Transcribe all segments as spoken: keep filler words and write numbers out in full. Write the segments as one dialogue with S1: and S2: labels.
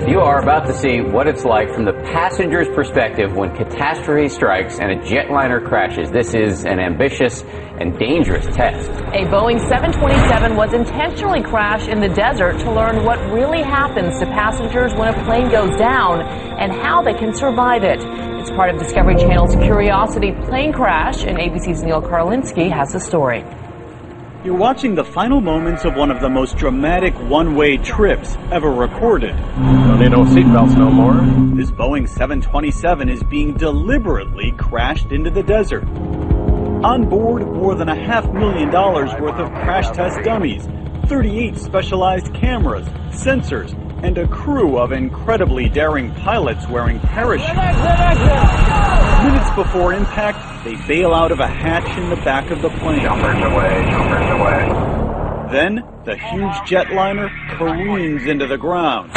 S1: You are about to see what it's like from the passenger's perspective when catastrophe strikes and a jetliner crashes. This is an ambitious and dangerous test.
S2: A Boeing seven twenty-seven was intentionally crashed in the desert to learn what really happens to passengers when a plane goes down and how they can survive it. It's part of Discovery Channel's Curiosity plane crash, and A B C's Neil Karlinski has the story.
S3: You're watching the final moments of one of the most dramatic one-way trips ever recorded.
S4: So they don't seatbelts no more.
S3: This Boeing seven twenty-seven is being deliberately crashed into the desert. On board, more than a half million dollars worth of crash test dummies, thirty-eight specialized cameras, sensors, and a crew of incredibly daring pilots wearing parachutes. Minutes before impact, they bail out of a hatch in the back of the plane.
S4: Jumpers away, jumpers away.
S3: Then, the huge jetliner careens into the ground.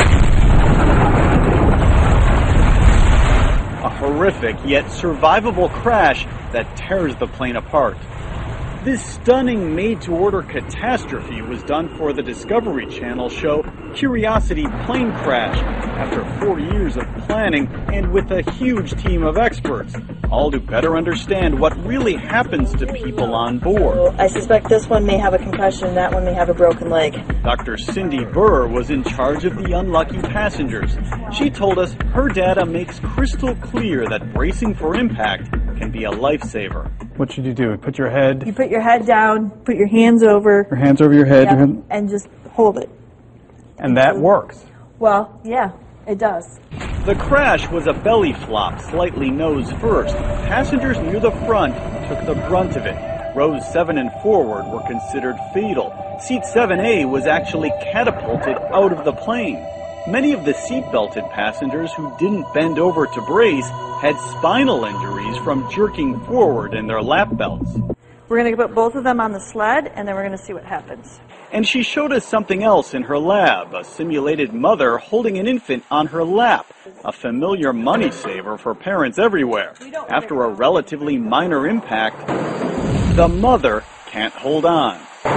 S3: A horrific yet survivable crash that tears the plane apart. This stunning made-to-order catastrophe was done for the Discovery Channel show Curiosity Plane Crash after four years of planning and with a huge team of experts, all to better understand what really happens to people on board.
S5: I suspect this one may have a concussion, that one may have a broken leg.
S3: Doctor Cindy Burr was in charge of the unlucky passengers. She told us her data makes crystal clear that bracing for impact can be a lifesaver.
S6: What should you do? Put your head...
S5: You put your head down, put your hands over...
S6: Your hands over your head.
S5: Yep,
S6: your hand,
S5: and just hold it.
S6: and that works.
S5: Well, yeah, it does.
S3: The crash was a belly flop, slightly nose first. Passengers near the front took the brunt of it. Rows seven and forward were considered fatal. Seat seven A was actually catapulted out of the plane. Many of the seat-belted passengers who didn't bend over to brace had spinal injuries from jerking forward in their lap belts.
S5: We're going to put both of them on the sled, and then we're going to see what happens.
S3: And she showed us something else in her lab, a simulated mother holding an infant on her lap, a familiar money saver for parents everywhere. After a relatively minor impact, the mother can't hold on.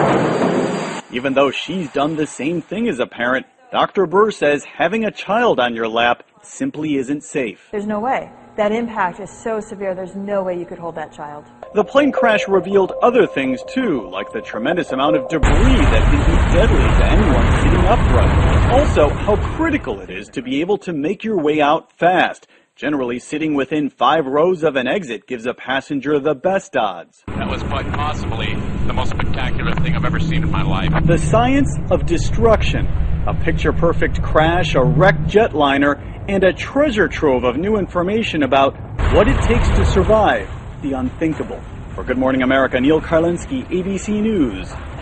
S3: Even though she's done the same thing as a parent, Doctor Burr says having a child on your lap simply isn't safe.
S5: There's no way. That impact is so severe, there's no way you could hold that child.
S3: The plane crash revealed other things too, like the tremendous amount of debris that can be deadly to anyone sitting upright. Also, how critical it is to be able to make your way out fast. Generally, sitting within five rows of an exit gives a passenger the best odds.
S4: That was quite possibly the most spectacular thing I've ever seen in my life.
S3: The science of destruction. A picture-perfect crash, a wrecked jetliner, and a treasure trove of new information about what it takes to survive the unthinkable. For Good Morning America, Neil Karlinski, A B C News.